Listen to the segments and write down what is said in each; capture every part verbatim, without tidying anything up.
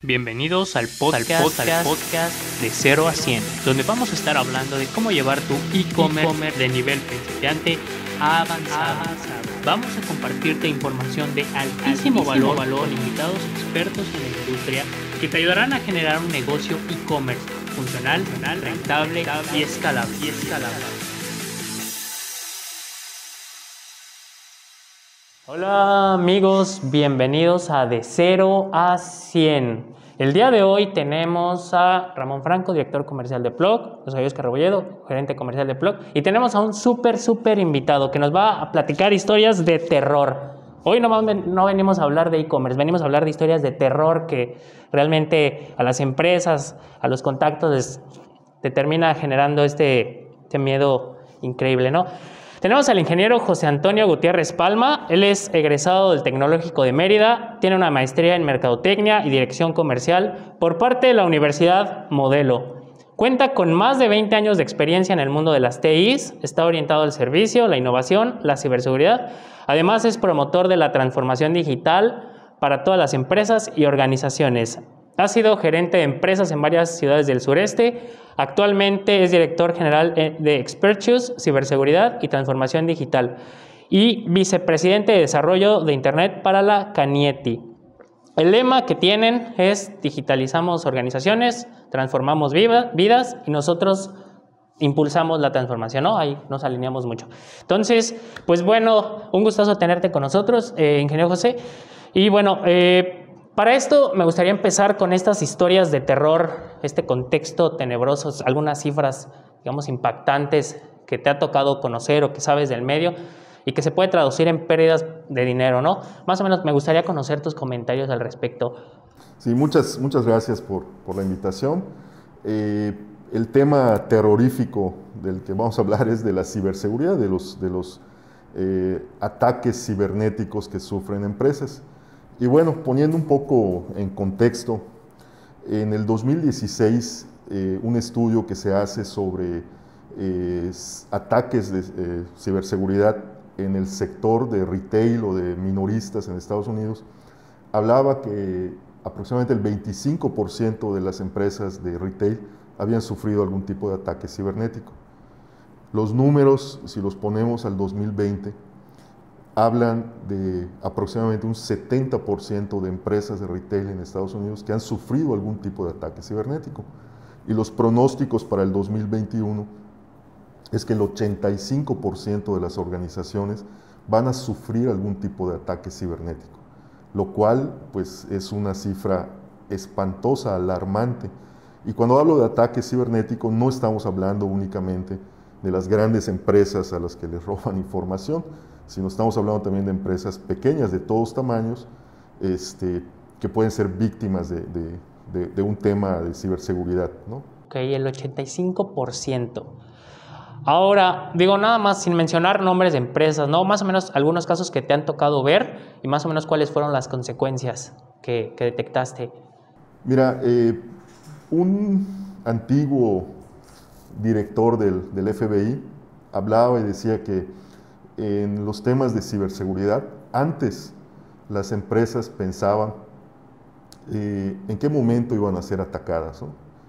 Bienvenidos al podcast, al podcast, al podcast de cero a cien, donde vamos a estar hablando de cómo llevar tu e-commerce de nivel principiante a avanzado. Vamos a compartirte información de altísimo valor, valor, invitados expertos en la industria que te ayudarán a generar un negocio e-commerce funcional, rentable, rentable y escalable. Y escalable. Hola amigos, bienvenidos a De cero a cien. El día de hoy tenemos a Ramón Franco, director comercial de Plug, yo soy Oscar Rebolledo, gerente comercial de Plug, y tenemos a un súper, súper invitado que nos va a platicar historias de terror. Hoy no, no venimos a hablar de e-commerce, venimos a hablar de historias de terror que realmente a las empresas, a los contactos les, te termina generando este, este miedo increíble, ¿no? Tenemos al ingeniero José Antonio Gutiérrez Palma. Él es egresado del Tecnológico de Mérida, tiene una maestría en Mercadotecnia y Dirección Comercial por parte de la Universidad Modelo. Cuenta con más de veinte años de experiencia en el mundo de las T Is, está orientado al servicio, la innovación, la ciberseguridad. Además es promotor de la transformación digital para todas las empresas y organizaciones. Ha sido gerente de empresas en varias ciudades del sureste. Actualmente es director general de Expertus, Ciberseguridad y Transformación Digital y vicepresidente de Desarrollo de Internet para la Canieti. El lema que tienen es digitalizamos organizaciones, transformamos vidas y nosotros impulsamos la transformación, ¿no? Ahí nos alineamos mucho. Entonces, pues bueno, un gustazo tenerte con nosotros, eh, ingeniero José. Y bueno, eh, para esto me gustaría empezar con estas historias de terror, este contexto tenebroso, algunas cifras, digamos, impactantes que te ha tocado conocer o que sabes del medio y que se puede traducir en pérdidas de dinero, ¿no? Más o menos me gustaría conocer tus comentarios al respecto. Sí, muchas, muchas gracias por, por la invitación. Eh, el tema terrorífico del que vamos a hablar es de la ciberseguridad, de los, de los eh, ataques cibernéticos que sufren empresas. Y bueno, poniendo un poco en contexto, en el dos mil dieciséis, eh, un estudio que se hace sobre eh, ataques de eh, ciberseguridad en el sector de retail o de minoristas en Estados Unidos, hablaba que aproximadamente el veinticinco por ciento de las empresas de retail habían sufrido algún tipo de ataque cibernético. Los números, si los ponemos al dos mil veinte, hablan de aproximadamente un setenta por ciento de empresas de retail en Estados Unidos que han sufrido algún tipo de ataque cibernético. Y los pronósticos para el dos mil veintiuno es que el ochenta y cinco por ciento de las organizaciones van a sufrir algún tipo de ataque cibernético, lo cual pues, es una cifra espantosa, alarmante. Y cuando hablo de ataque cibernético no estamos hablando únicamente de las grandes empresas a las que les roban información, sino estamos hablando también de empresas pequeñas de todos tamaños este, que pueden ser víctimas de, de, de, de un tema de ciberseguridad, ¿no? Ok, el ochenta y cinco por ciento. Ahora, digo nada más sin mencionar nombres de empresas, ¿no? Más o menos algunos casos que te han tocado ver y más o menos cuáles fueron las consecuencias que, que detectaste. Mira, eh, un antiguo director del, del F B I hablaba y decía que en los temas de ciberseguridad, antes las empresas pensaban eh, en qué momento iban a ser atacadas, ¿no?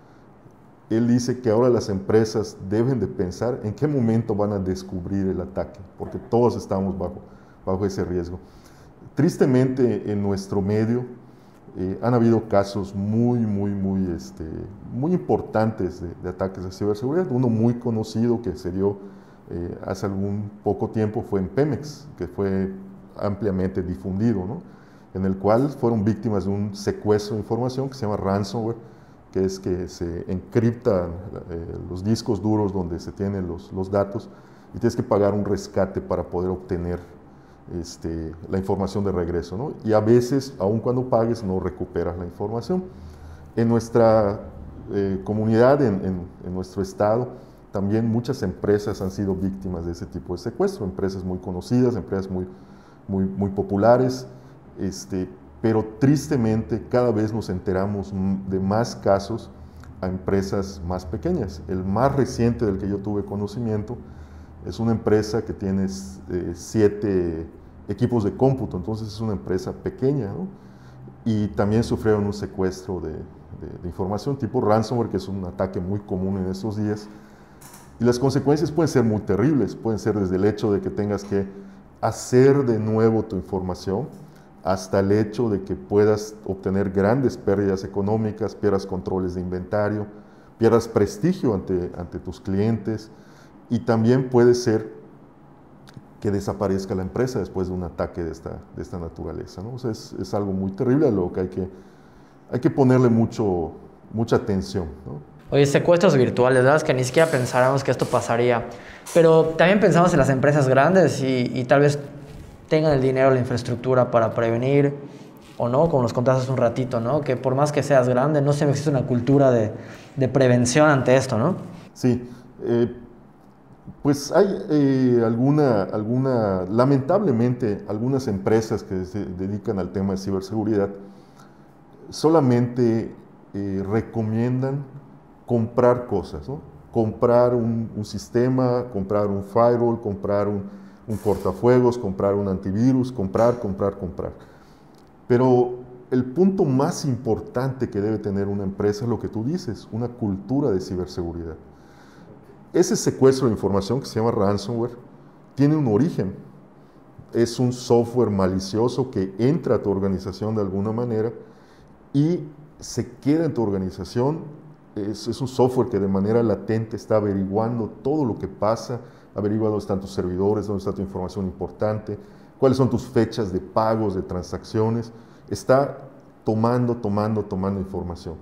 Él dice que ahora las empresas deben de pensar en qué momento van a descubrir el ataque, porque todos estamos bajo, bajo ese riesgo. Tristemente, en nuestro medio eh, han habido casos muy, muy, muy, este, muy importantes de, de ataques de ciberseguridad. Uno muy conocido que se dio Eh, hace algún poco tiempo fue en Pemex, que fue ampliamente difundido, ¿no? En el cual fueron víctimas de un secuestro de información que se llama ransomware, que es que se encriptan eh, los discos duros donde se tienen los, los datos y tienes que pagar un rescate para poder obtener este, la información de regreso, ¿no? Y a veces, aun cuando pagues, no recuperas la información. En nuestra eh, comunidad, en, en, en nuestro estado, también muchas empresas han sido víctimas de ese tipo de secuestro, empresas muy conocidas, empresas muy, muy, muy populares, este, pero tristemente cada vez nos enteramos de más casos a empresas más pequeñas. El más reciente del que yo tuve conocimiento es una empresa que tiene eh, siete equipos de cómputo, entonces es una empresa pequeña, ¿no? y también sufrieron un secuestro de, de, de información tipo ransomware, que es un ataque muy común en estos días. Y las consecuencias pueden ser muy terribles, pueden ser desde el hecho de que tengas que hacer de nuevo tu información, hasta el hecho de que puedas obtener grandes pérdidas económicas, pierdas controles de inventario, pierdas prestigio ante, ante tus clientes, y también puede ser que desaparezca la empresa después de un ataque de esta, de esta naturaleza, ¿no? O sea, es, es algo muy terrible a lo que hay que, hay que ponerle mucho, mucha atención, ¿no? Oye, secuestros virtuales, ¿verdad? Es que ni siquiera pensáramos que esto pasaría. Pero también pensamos en las empresas grandes y, y tal vez tengan el dinero, la infraestructura para prevenir, o no, como nos contaste hace un ratito, ¿no? Que por más que seas grande, no siempre existe una cultura de, de prevención ante esto, ¿no? Sí, eh, pues hay eh, alguna, alguna, lamentablemente, algunas empresas que se dedican al tema de ciberseguridad solamente eh, recomiendan comprar cosas, ¿no? Comprar un, un sistema, comprar un firewall, comprar un, un cortafuegos, comprar un antivirus, comprar, comprar, comprar. Pero el punto más importante que debe tener una empresa es lo que tú dices, una cultura de ciberseguridad. Ese secuestro de información que se llama ransomware tiene un origen. Es un software malicioso que entra a tu organización de alguna manera y se queda en tu organización. Es, es un software que de manera latente está averiguando todo lo que pasa, averigua dónde están tus servidores, dónde está tu información importante, cuáles son tus fechas de pagos, de transacciones. Está tomando, tomando, tomando información.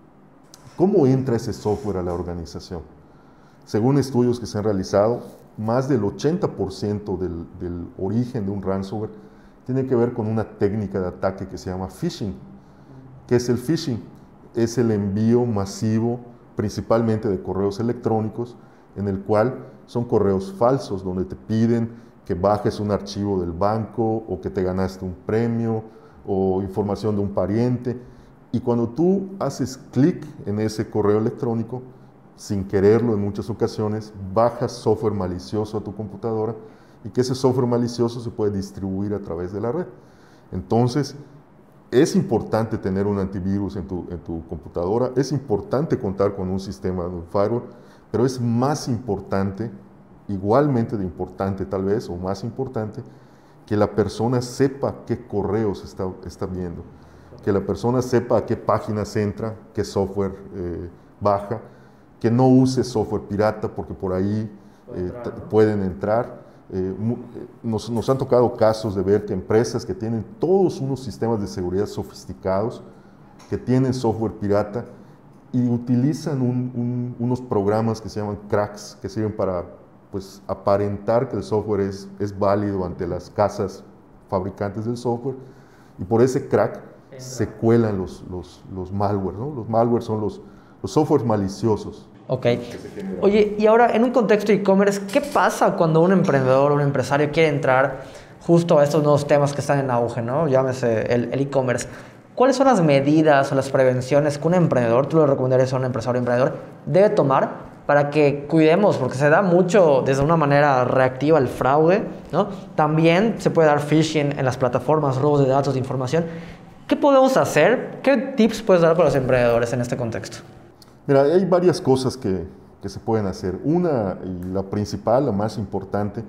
¿Cómo entra ese software a la organización? Según estudios que se han realizado, más del ochenta por ciento del, del origen de un ransomware tiene que ver con una técnica de ataque que se llama phishing. ¿Qué es el phishing? Es el envío masivo, principalmente de correos electrónicos, en el cual son correos falsos, donde te piden que bajes un archivo del banco, o que te ganaste un premio, o información de un pariente. Y cuando tú haces clic en ese correo electrónico, sin quererlo en muchas ocasiones, bajas software malicioso a tu computadora, y que ese software malicioso se puede distribuir a través de la red. Entonces, es importante tener un antivirus en tu, en tu computadora, es importante contar con un sistema de un firewall, pero es más importante, igualmente de importante tal vez, o más importante, que la persona sepa qué correos está, está viendo, que la persona sepa a qué páginas entra, qué software eh, baja, que no use software pirata, porque por ahí eh, pueden entrar. Eh, nos, nos han tocado casos de ver que empresas que tienen todos unos sistemas de seguridad sofisticados, que tienen software pirata y utilizan un, un, unos programas que se llaman cracks, que sirven para pues, aparentar que el software es, es válido ante las casas fabricantes del software, y por ese crack se cuelan los, los, los malware, ¿no? Los malware son los, los softwares maliciosos. Ok. Oye, y ahora en un contexto de e-commerce, ¿qué pasa cuando un emprendedor o un empresario quiere entrar justo a estos nuevos temas que están en auge, ¿no? Llámese el el e-commerce. ¿Cuáles son las medidas o las prevenciones que un emprendedor, tú le recomendarías a un empresario o emprendedor, debe tomar para que cuidemos? Porque se da mucho desde una manera reactiva el fraude, ¿no? También se puede dar phishing en las plataformas, robos de datos, de información. ¿Qué podemos hacer? ¿Qué tips puedes dar para los emprendedores en este contexto? Mira, hay varias cosas que, que se pueden hacer. Una, y la principal, la más importante,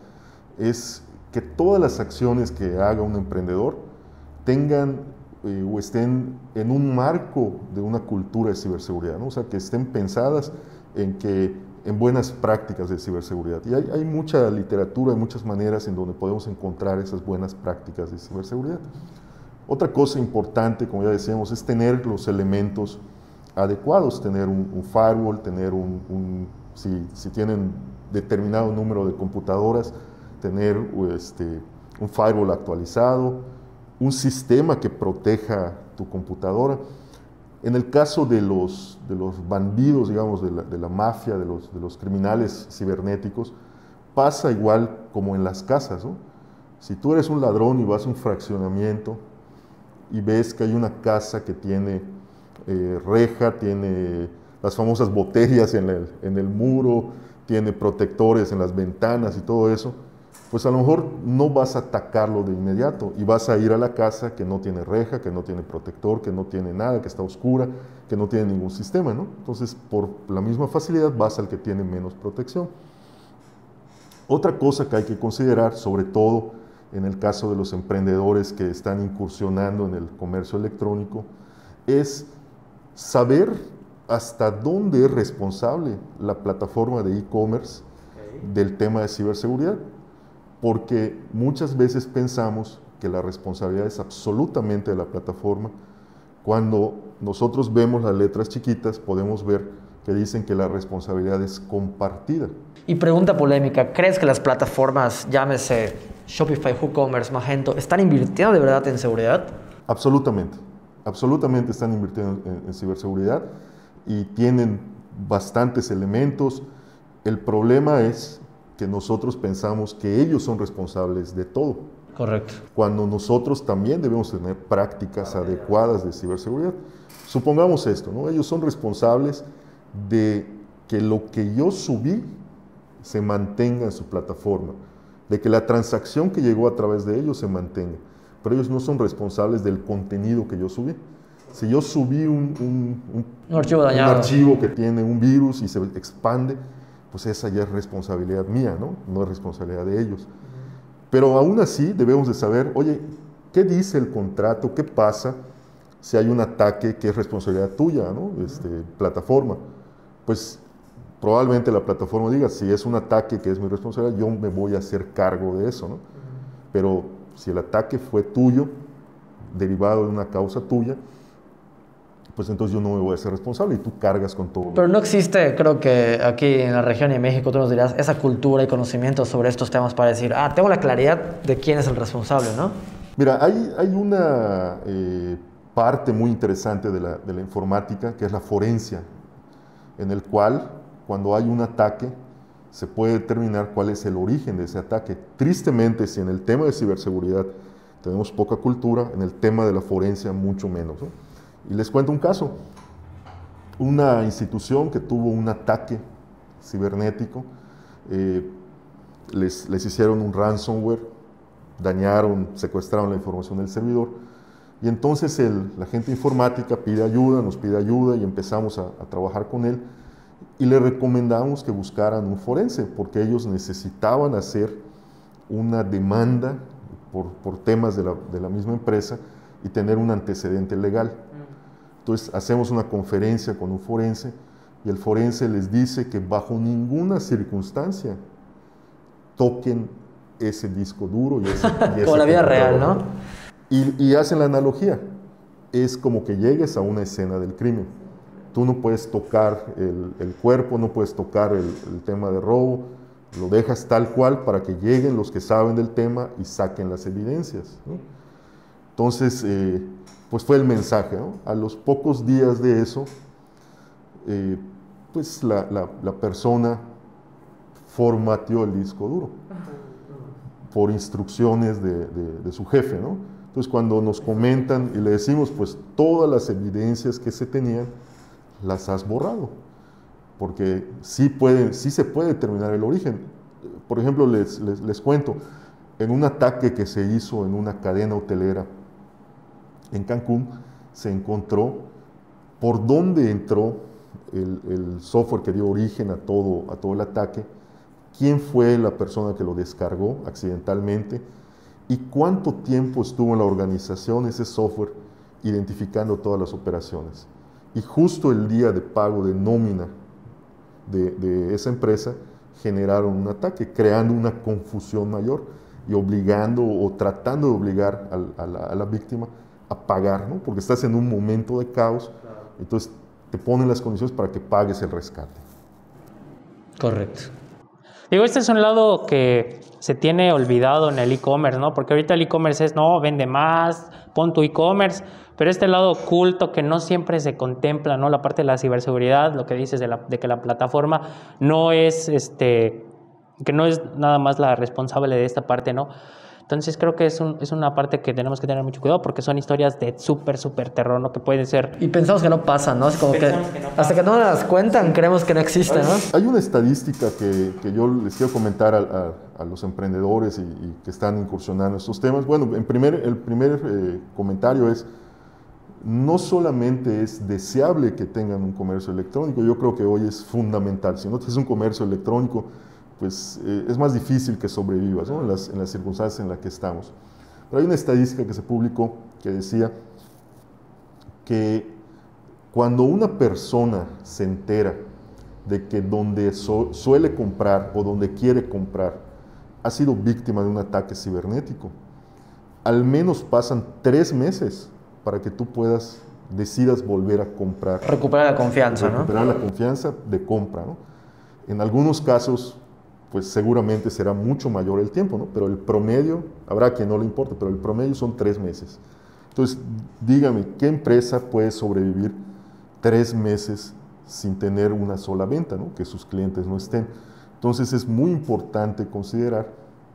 es que todas las acciones que haga un emprendedor tengan eh, o estén en un marco de una cultura de ciberseguridad, ¿no? O sea, que estén pensadas en, que, en buenas prácticas de ciberseguridad. Y hay, hay mucha literatura, hay muchas maneras en donde podemos encontrar esas buenas prácticas de ciberseguridad. Otra cosa importante, como ya decíamos, es tener los elementos adecuados, tener un, un firewall, tener un, un si, si tienen determinado número de computadoras, tener este, un firewall actualizado, un sistema que proteja tu computadora. En el caso de los, de los bandidos, digamos, de la, de la mafia, de los, de los criminales cibernéticos, pasa igual como en las casas, ¿no? Si tú eres un ladrón y vas a un fraccionamiento y ves que hay una casa que tiene Eh, reja, tiene las famosas botellas en el, en el muro, tiene protectores en las ventanas y todo eso, pues a lo mejor no vas a atacarlo de inmediato y vas a ir a la casa que no tiene reja, que no tiene protector, que no tiene nada, que está oscura, que no tiene ningún sistema, ¿no? Entonces, por la misma facilidad vas al que tiene menos protección. Otra cosa que hay que considerar, sobre todo en el caso de los emprendedores que están incursionando en el comercio electrónico, es saber hasta dónde es responsable la plataforma de e-commerce del tema de ciberseguridad, porque muchas veces pensamos que la responsabilidad es absolutamente de la plataforma. Cuando nosotros vemos las letras chiquitas, podemos ver que dicen que la responsabilidad es compartida. Y pregunta polémica, ¿crees que las plataformas, llámese Shopify, WooCommerce, Magento, están invirtiendo de verdad en seguridad? Absolutamente, absolutamente están invirtiendo en, en ciberseguridad y tienen bastantes elementos. El problema es que nosotros pensamos que ellos son responsables de todo. Correcto. Cuando nosotros también debemos tener prácticas adecuadas de ciberseguridad. Supongamos esto, ¿no? Ellos son responsables de que lo que yo subí se mantenga en su plataforma, de que la transacción que llegó a través de ellos se mantenga, pero ellos no son responsables del contenido que yo subí. Si yo subí un, un, un, un, archivo, dañado. un archivo que tiene un virus y se expande, pues esa ya es responsabilidad mía, ¿no? No es responsabilidad de ellos. Pero aún así debemos de saber, oye, ¿qué dice el contrato? ¿Qué pasa si hay un ataque que es responsabilidad tuya, ¿no? Este, plataforma? Pues probablemente la plataforma diga, si es un ataque que es mi responsabilidad, yo me voy a hacer cargo de eso, ¿no? Pero si el ataque fue tuyo, derivado de una causa tuya, pues entonces yo no me voy a ser responsable y tú cargas con todo. Pero no existe, creo que aquí en la región y en México, tú nos dirás, esa cultura y conocimiento sobre estos temas para decir, ah, tengo la claridad de quién es el responsable, ¿no? Mira, hay, hay una eh, parte muy interesante de la, de la informática, que es la forencia, en el cual, cuando hay un ataque, se puede determinar cuál es el origen de ese ataque. Tristemente, si en el tema de ciberseguridad tenemos poca cultura, en el tema de la forencia mucho menos, ¿no? Y les cuento un caso. Una institución que tuvo un ataque cibernético, eh, les, les hicieron un ransomware, dañaron, secuestraron la información del servidor, y entonces el, la gente informática pide ayuda, nos pide ayuda y empezamos a, a trabajar con él, y le recomendamos que buscaran un forense, porque ellos necesitaban hacer una demanda por, por temas de la, de la misma empresa y tener un antecedente legal. Entonces hacemos una conferencia con un forense y el forense les dice que bajo ninguna circunstancia toquen ese disco duro y ese, y ese como la vida real, ¿no? Y, y hacen la analogía. Es como que llegues a una escena del crimen. Tú no puedes tocar el, el cuerpo, no puedes tocar el, el tema de robo, lo dejas tal cual para que lleguen los que saben del tema y saquen las evidencias, ¿no? Entonces, eh, pues fue el mensaje, ¿no? A los pocos días de eso, eh, pues la, la, la persona formateó el disco duro por instrucciones de, de, de su jefe, ¿no? Entonces, cuando nos comentan y le decimos, pues todas las evidencias que se tenían, las has borrado, porque sí, puede, sí se puede determinar el origen. Por ejemplo, les, les, les cuento, en un ataque que se hizo en una cadena hotelera en Cancún, se encontró por dónde entró el, el software que dio origen a todo, a todo el ataque, quién fue la persona que lo descargó accidentalmente y cuánto tiempo estuvo en la organización ese software identificando todas las operaciones. Y justo el día de pago de nómina de, de esa empresa generaron un ataque, creando una confusión mayor y obligando o tratando de obligar a, a, la, a la víctima a pagar, ¿no? Porque estás en un momento de caos, claro. Entonces te ponen las condiciones para que pagues el rescate. Correcto. Digo, este es un lado que se tiene olvidado en el e-commerce, ¿no? Porque ahorita el e-commerce es, no, vende más, pon tu e-commerce, pero este lado oculto que no siempre se contempla, ¿no? La parte de la ciberseguridad, lo que dices de, la, de que la plataforma no es, este, que no es nada más la responsable de esta parte, ¿no? Entonces creo que es, un, es una parte que tenemos que tener mucho cuidado porque son historias de súper, súper terror, ¿no? Que pueden ser... Y pensamos que no pasa, ¿no? Es como que, que no hasta pasa. Que no las cuentan creemos que no existe, ¿no? Hay una estadística que, que yo les quiero comentar a, a, a los emprendedores y, y que están incursionando en estos temas. Bueno, en primer, el primer eh, comentario es, no solamente es deseable que tengan un comercio electrónico, yo creo que hoy es fundamental. Si no tienes un comercio electrónico, pues eh, es más difícil que sobrevivas, ¿no? en, las, en las circunstancias en las que estamos. Pero hay una estadística que se publicó que decía que cuando una persona se entera de que donde so, suele comprar o donde quiere comprar ha sido víctima de un ataque cibernético, al menos pasan tres meses para que tú puedas, decidas volver a comprar. Recuperar la confianza, recuperar ¿no? la confianza de compra, ¿no? En algunos casos, pues seguramente será mucho mayor el tiempo, ¿no? Pero el promedio, habrá quien no le importe, pero el promedio son tres meses. Entonces, dígame, ¿qué empresa puede sobrevivir tres meses sin tener una sola venta, ¿no? Que sus clientes no estén? Entonces, es muy importante considerar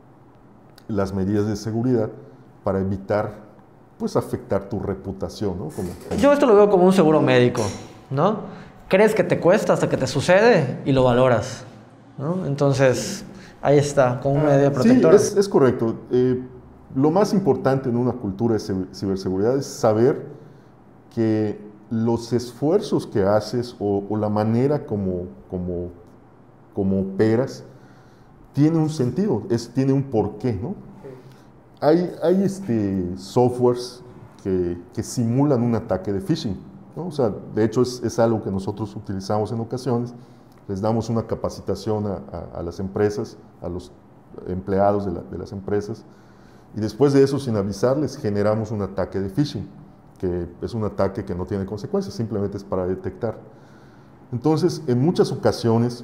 las medidas de seguridad para evitar, pues, afectar tu reputación, ¿no? Como, como... Yo esto lo veo como un seguro médico, ¿no? Crees que te cuesta hasta que te sucede y lo valoras, ¿no? Entonces, ahí está, como una medida protectora. Sí, es, es correcto. Eh, lo más importante en una cultura de ciberseguridad es saber que los esfuerzos que haces o, o la manera como, como, como operas tiene un sentido, es, tiene un porqué, ¿no? Hay, hay este, softwares que, que simulan un ataque de phishing, ¿no? O sea, de hecho es, es algo que nosotros utilizamos en ocasiones. Les damos una capacitación a, a, a las empresas, a los empleados de, la, de las empresas, y después de eso, sin avisarles, generamos un ataque de phishing, que es un ataque que no tiene consecuencias, simplemente es para detectar. Entonces, en muchas ocasiones,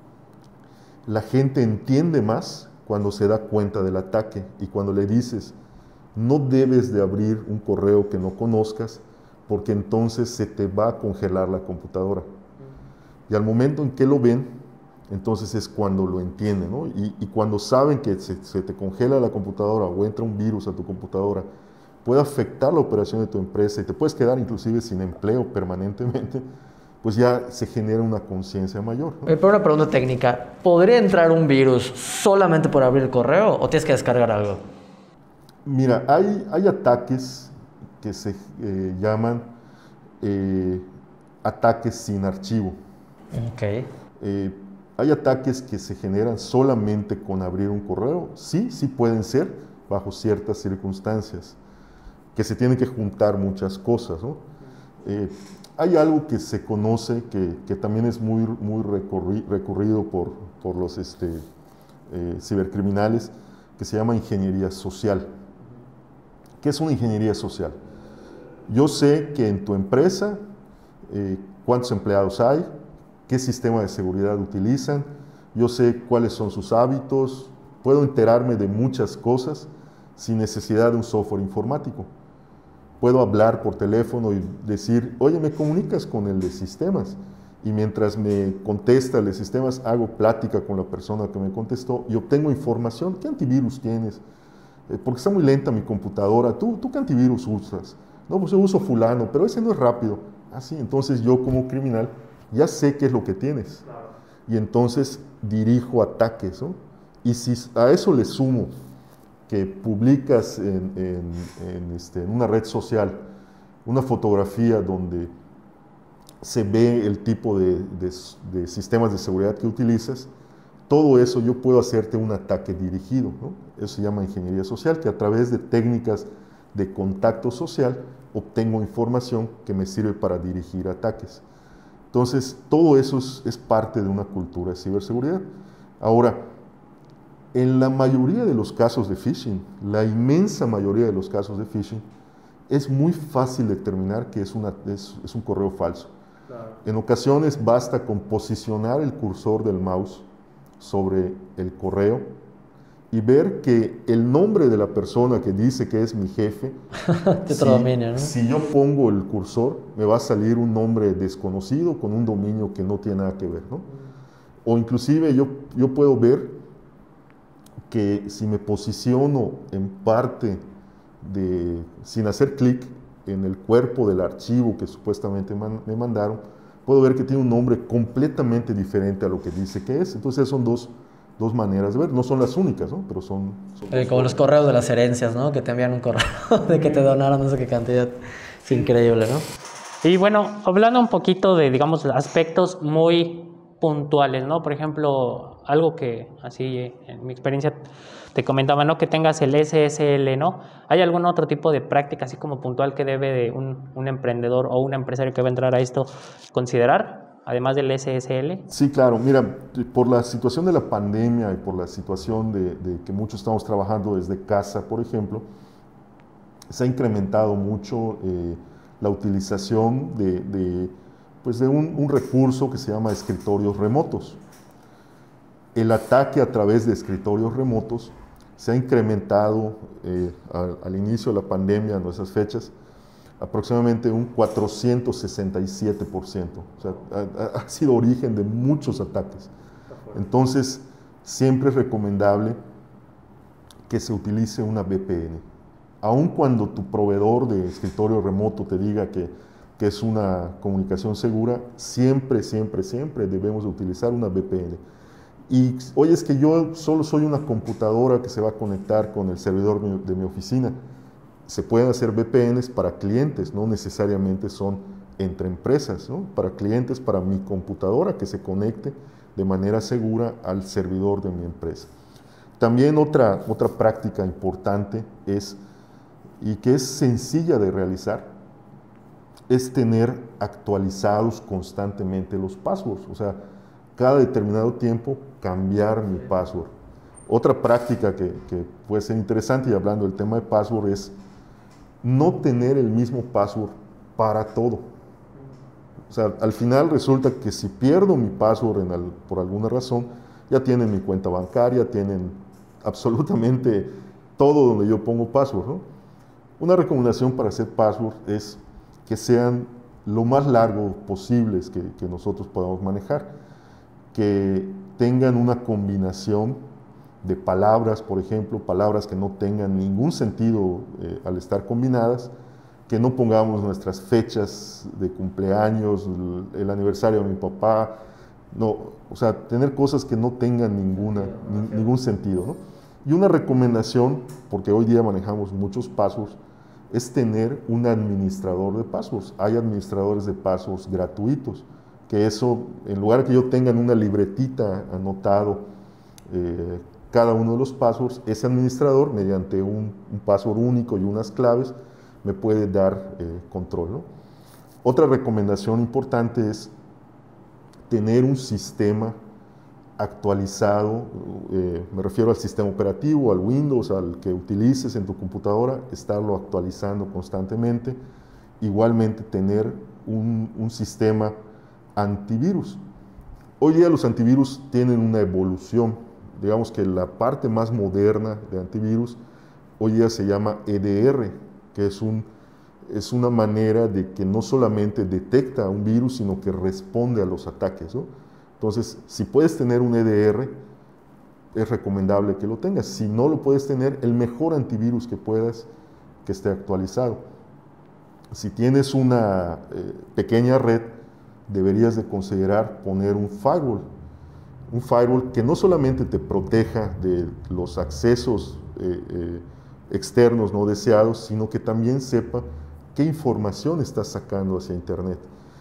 la gente entiende más cuando se da cuenta del ataque y cuando le dices, no debes de abrir un correo que no conozcas, porque entonces se te va a congelar la computadora. Y al momento en que lo ven, entonces es cuando lo entienden, ¿no? Y, y cuando saben que se, se te congela la computadora o entra un virus a tu computadora, puede afectar la operación de tu empresa y te puedes quedar inclusive sin empleo permanentemente, pues ya se genera una conciencia mayor, ¿no? Pero una pregunta técnica, ¿podría entrar un virus solamente por abrir el correo o tienes que descargar algo? Mira, hay, hay ataques que se eh, llaman eh, ataques sin archivo. Ok. Eh, hay ataques que se generan solamente con abrir un correo. Sí, sí pueden ser bajo ciertas circunstancias, que se tienen que juntar muchas cosas, ¿no? Eh, hay algo que se conoce, que, que también es muy, muy recurri, recurrido por, por los este, eh, cibercriminales, que se llama ingeniería social. ¿Qué es una ingeniería social? Yo sé que en tu empresa, eh, cuántos empleados hay, qué sistema de seguridad utilizan, yo sé cuáles son sus hábitos, puedo enterarme de muchas cosas sin necesidad de un software informático. Puedo hablar por teléfono y decir, oye, ¿me comunicas con el de sistemas? Y mientras me contesta el de sistemas, hago plática con la persona que me contestó y obtengo información. ¿Qué antivirus tienes? Eh, porque está muy lenta mi computadora. ¿Tú, ¿Tú qué antivirus usas? No, pues yo uso fulano, pero ese no es rápido. Ah, sí, entonces yo como criminal ya sé qué es lo que tienes. Claro. Y entonces dirijo ataques, ¿no? Y si a eso le sumo que publicas en, en, en, este, en una red social una fotografía donde se ve el tipo de, de, de sistemas de seguridad que utilizas, todo eso yo puedo hacerte un ataque dirigido, ¿no? Eso se llama ingeniería social, que a través de técnicas de contacto social obtengo información que me sirve para dirigir ataques. Entonces, todo eso es, es parte de una cultura de ciberseguridad. Ahora, en la mayoría de los casos de phishing, la inmensa mayoría de los casos de phishing, es muy fácil determinar que es, una, es, es un correo falso. Claro. En ocasiones basta con posicionar el cursor del mouse sobre el correo y ver que el nombre de la persona que dice que es mi jefe, si, dominio, ¿no? si yo pongo el cursor, me va a salir un nombre desconocido con un dominio que no tiene nada que ver, ¿no? O inclusive yo, yo puedo ver que si me posiciono en parte de, sin hacer clic en el cuerpo del archivo que supuestamente man, me mandaron, puedo ver que tiene un nombre completamente diferente a lo que dice que es. Entonces son dos, dos maneras de ver, no son las únicas, ¿no? Pero son... son eh, como los correos de las herencias, ¿no? Que te envían un correo de que te donaron no sé qué cantidad. Es increíble, ¿no? Y bueno, hablando un poquito de, digamos, aspectos muy puntuales, ¿no? Por ejemplo, algo que así en mi experiencia te comentaba, ¿no? Que tengas el S S L, ¿no? ¿Hay algún otro tipo de práctica así como puntual que debe de un, un emprendedor o un empresario que va a entrar a esto considerar, además del S S L? Sí, claro. Mira, por la situación de la pandemia y por la situación de, de que muchos estamos trabajando desde casa, por ejemplo, se ha incrementado mucho eh, la utilización de, de, pues de un, un recurso que se llama escritorios remotos. El ataque a través de escritorios remotos se ha incrementado eh, al, al inicio de la pandemia, en esas fechas, aproximadamente un cuatrocientos sesenta y siete por ciento. O sea, ha, ha sido origen de muchos ataques. Entonces, siempre es recomendable que se utilice una V P N. Aun cuando tu proveedor de escritorio remoto te diga que, que es una comunicación segura, siempre, siempre, siempre debemos utilizar una V P N. Y oye, es que yo solo soy una computadora que se va a conectar con el servidor de mi oficina. Se pueden hacer V P Ns para clientes, no necesariamente son entre empresas, ¿no? Para clientes, para mi computadora que se conecte de manera segura al servidor de mi empresa. También otra, otra práctica importante es, y que es sencilla de realizar, es tener actualizados constantemente los passwords. O sea, cada determinado tiempo cambiar mi password. Otra práctica que, que puede ser interesante, y hablando del tema de password, es no tener el mismo password para todo. O sea, al final resulta que si pierdo mi password en al, por alguna razón, ya tienen mi cuenta bancaria, tienen absolutamente todo donde yo pongo password, ¿no? Una recomendación para hacer password es que sean lo más largos posibles que, que nosotros podamos manejar, que tengan una combinación de palabras, por ejemplo, palabras que no tengan ningún sentido eh, al estar combinadas, que no pongamos nuestras fechas de cumpleaños, el, el aniversario de mi papá, no, o sea, tener cosas que no tengan ninguna, ni, ningún sentido, ¿no? Y una recomendación, porque hoy día manejamos muchos passwords, es tener un administrador de passwords. Hay administradores de passwords gratuitos, que eso, en lugar de que yo tenga en una libretita anotado eh, cada uno de los passwords, ese administrador, mediante un, un password único y unas claves, me puede dar eh, control, ¿no? Otra recomendación importante es tener un sistema actualizado, eh, me refiero al sistema operativo, al Windows, al que utilices en tu computadora, estarlo actualizando constantemente. Igualmente tener un, un sistema antivirus. Hoy día los antivirus tienen una evolución. Digamos que la parte más moderna de antivirus hoy día se llama E D R, que es, un, es una manera de que no solamente detecta un virus, sino que responde a los ataques, ¿no? Entonces, si puedes tener un E D R, es recomendable que lo tengas. Si no lo puedes tener, el mejor antivirus que puedas, que esté actualizado. Si tienes una eh, pequeña red, deberías de considerar poner un firewall. Un firewall que no solamente te proteja de los accesos eh, eh, externos no deseados, sino que también sepa qué información estás sacando hacia Internet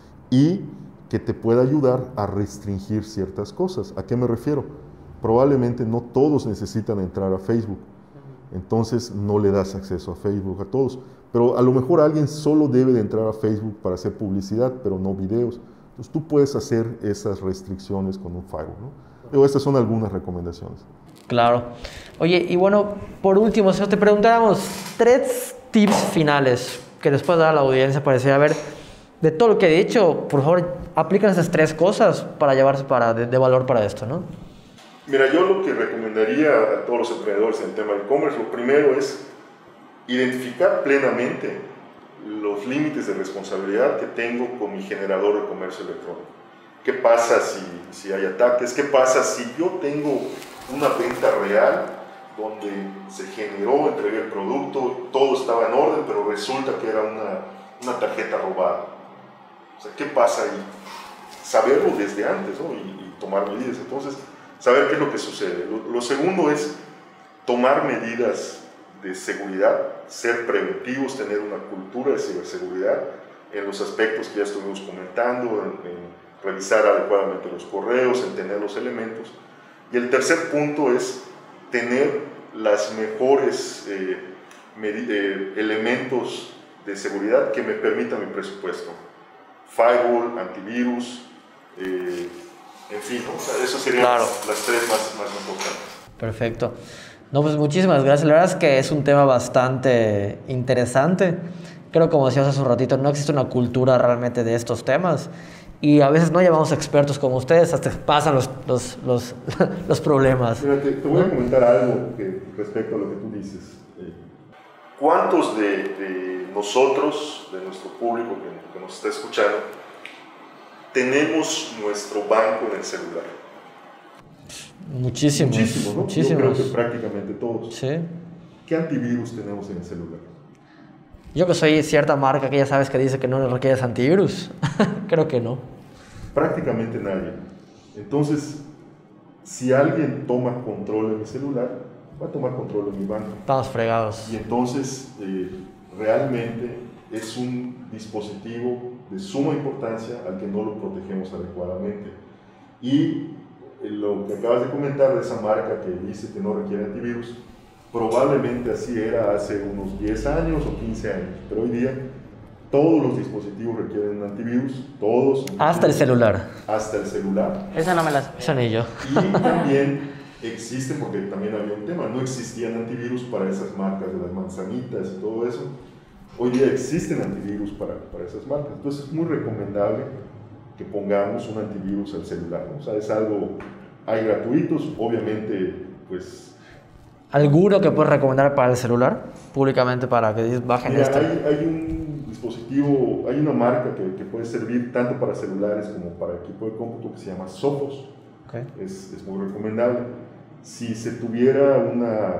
y que te pueda ayudar a restringir ciertas cosas. ¿A qué me refiero? Probablemente no todos necesitan entrar a Facebook, entonces no le das acceso a Facebook a todos, pero a lo mejor alguien solo debe de entrar a Facebook para hacer publicidad, pero no videos. Entonces tú puedes hacer esas restricciones con un firewall, ¿no? Pero estas son algunas recomendaciones. Claro. Oye, y bueno, por último, si te preguntáramos tres tips finales que les puedas dar a la audiencia para decir, a ver, de todo lo que he dicho, por favor, aplican esas tres cosas para llevarse para, de, de valor para esto, ¿no? Mira, yo lo que recomendaría a todos los emprendedores en el tema del e-commerce, lo primero es identificar plenamente los límites de responsabilidad que tengo con mi generador de comercio electrónico. ¿Qué pasa si, si hay ataques? ¿Qué pasa si yo tengo una venta real donde se generó, entregué el producto, todo estaba en orden, pero resulta que era una, una tarjeta robada. O sea, ¿qué pasa ahí? Saberlo desde antes, ¿no? y, y tomar medidas. Entonces, saber qué es lo que sucede. Lo, lo segundo es tomar medidas de seguridad, ser preventivos, tener una cultura de ciberseguridad en los aspectos que ya estuvimos comentando, en, en revisar adecuadamente los correos, en tener los elementos. Y el tercer punto es tener las mejores eh, eh, elementos de seguridad que me permitan mi presupuesto. Firewall, antivirus, eh, en fin, ¿no? O sea, eso serían claro. las, las tres más, más importantes. Perfecto. No, pues muchísimas gracias. La verdad es que es un tema bastante interesante. Creo, como decías hace un ratito, no existe una cultura realmente de estos temas. Y a veces no llamamos expertos como ustedes, hasta pasan los, los, los, los problemas. Mira, te, te voy a comentar algo que, respecto a lo que tú dices. Eh, ¿Cuántos de, de nosotros, de nuestro público que, que nos está escuchando, tenemos nuestro banco en el celular? Muchísimos. Muchísimos, ¿no? Muchísimos. Yo creo que prácticamente todos. Sí. ¿Qué antivirus tenemos en el celular? Yo que soy cierta marca que ya sabes que dice que no requieres antivirus, creo que no. Prácticamente nadie. Entonces, si alguien toma control de mi celular, va a tomar control de mi banco. Estamos fregados. Y entonces, eh, realmente es un dispositivo de suma importancia al que no lo protegemos adecuadamente. Y eh, lo que acabas de comentar de esa marca que dice que no requiere antivirus, probablemente así era hace unos diez años o quince años, pero hoy día todos los dispositivos requieren antivirus, todos. Hasta el celular. Hasta el celular. Esa no me la sé. Eso ni yo. Y también existe, porque también había un tema, no existían antivirus para esas marcas de las manzanitas y todo eso. Hoy día existen antivirus para, para esas marcas, entonces es muy recomendable que pongamos un antivirus al celular, ¿no? O sea, es algo, hay gratuitos, obviamente, pues... ¿Alguno que puedes recomendar para el celular? Públicamente para que bajen Mira, esto. hay, hay un dispositivo, hay una marca que, que puede servir tanto para celulares como para equipo de cómputo que se llama Sophos. Okay. Es, es muy recomendable. Si se tuviera una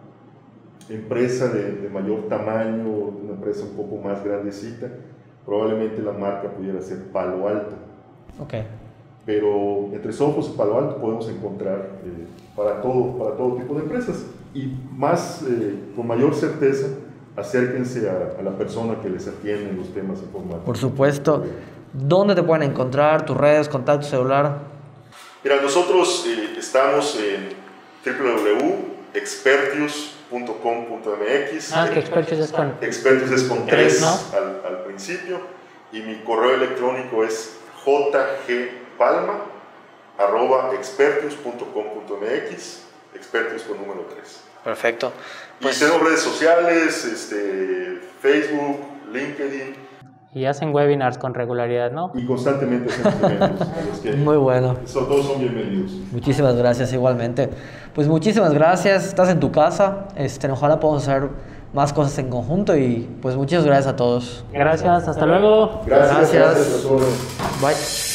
empresa de, de mayor tamaño, una empresa un poco más grandecita, probablemente la marca pudiera ser Palo Alto. Okay. Pero entre Sophos y Palo Alto podemos encontrar eh, para, todo, para todo tipo de empresas. Y más, eh, con mayor certeza, acérquense a, a la persona que les atiende en los temas informáticos. Por supuesto. ¿Dónde te pueden encontrar? ¿Tus redes, contacto, celular? Mira, nosotros eh, estamos en doble u doble u doble u punto expertius punto com punto m x. Ah, que Expertius es con... Expertius es con tres, tres, ¿no? al, al principio. Y mi correo electrónico es jgpalma arroba expertius punto com punto m x. Expertius con número tres. Perfecto. Pues, y tenemos redes sociales, este, Facebook, LinkedIn. Y hacen webinars con regularidad, ¿no? Y constantemente hacemos eventos. A los que Muy bueno. Son, todos son bienvenidos. Muchísimas gracias igualmente. Pues muchísimas gracias. Estás en tu casa. Este, ojalá podamos hacer más cosas en conjunto y pues muchas gracias a todos. Gracias, hasta luego. Gracias. Gracias. Gracias. Bye.